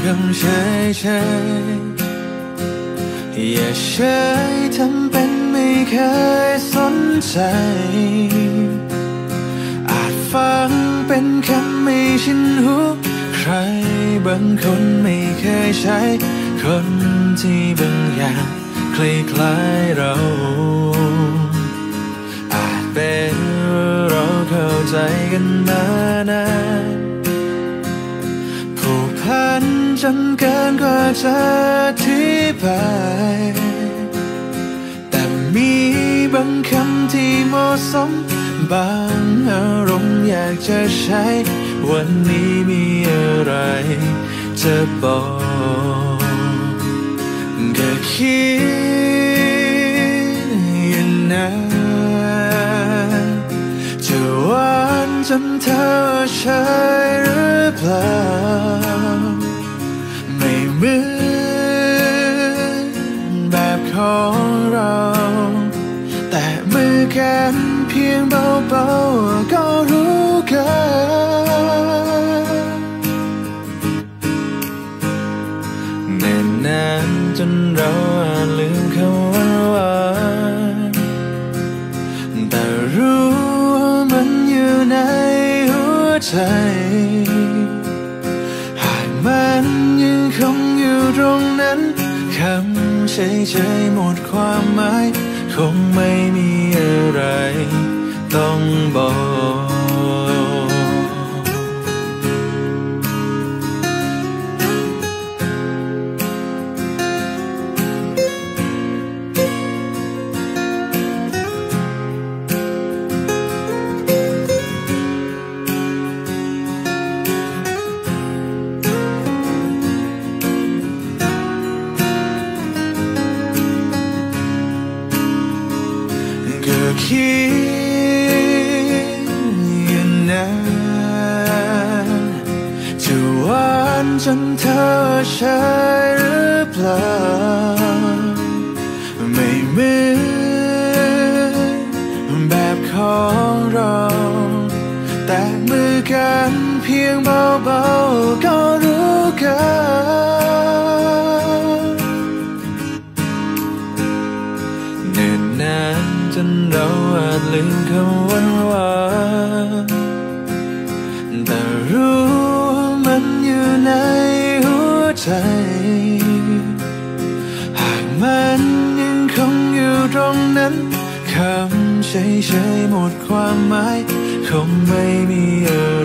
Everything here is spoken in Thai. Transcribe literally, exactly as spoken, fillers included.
ำเฉยเฉยอย่าเฉยทำเป็นไม่เคยสนใจอาจฟังเป็นคำไม่ชินหูใครบางคนไม่เคยใช้คนที่บางอย่างคล้ายๆเราอาจเป็นเราเข้าใจกันมานานผูกพันจนเกินกว่าจะอธิบายแต่มีบางคำที่เหมาะสมบางอารมณ์อยากจะใช้วันนี้มีอะไรจะบอกก็คิดอย่างนั้นจะหวานจนเธอใช่หรือเปล่าไม่เหมือนแบบของเราแต่มือกันเพียงเบาๆก็รู้กันแน่นนานจนเราอาจลืมคำว่าหวานแต่รู้ว่ามันอยู่ในหัวใจหากมันยังคงอยู่ตรงนั้นคำเฉยๆหมดความหมายคงไม่มีอะไรต้องบอกคิดอย่างนั้นจะหวานจนเธอใช่หรือเปล่าไม่เหมือนแบบของเราแต่มือกันเพียงเบาๆก็รู้กันเนิ่นนานจนเราอาจลืมคำวันวานแต่รู้มันอยู่ในหัวใจหากมันยังคงอยู่ตรงนั้นคำเฉยๆหมดความหมายคงไม่มีอะไร